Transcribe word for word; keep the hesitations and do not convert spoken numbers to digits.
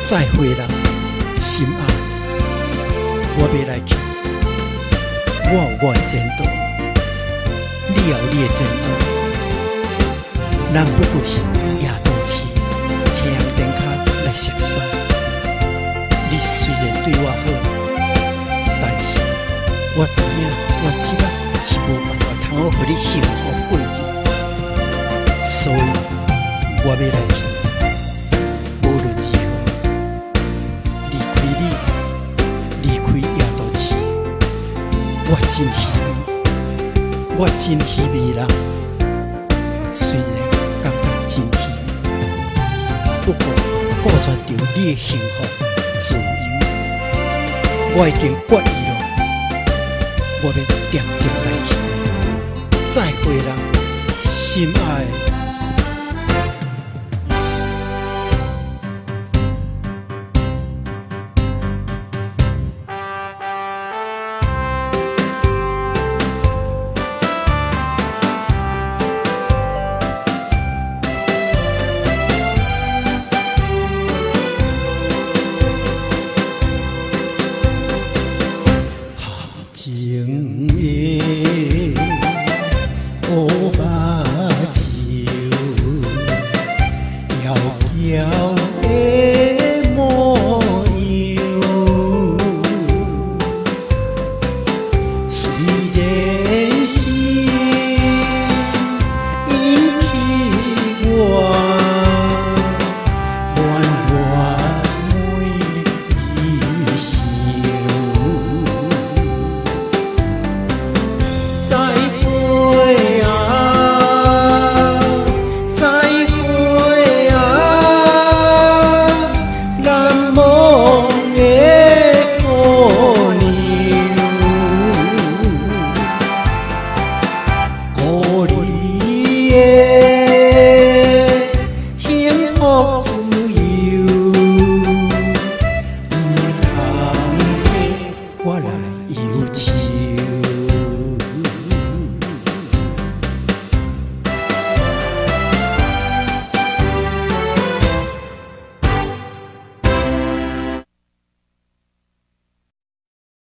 再会啦，心爱，我要来去。我有我的前途，你有你的前途。咱不过是夜都市，青红灯下来熟悉。你虽然对我好，但是我知影我即摆是无办法通好乎你幸福过日，所以我要来去。无论如何，离开你，离开夜都市，我真稀微，我真稀微啦。虽然感觉真稀微，不过顾全著你的幸福自由，我已经决意了。我要惦惦来去，再会啦，心爱的。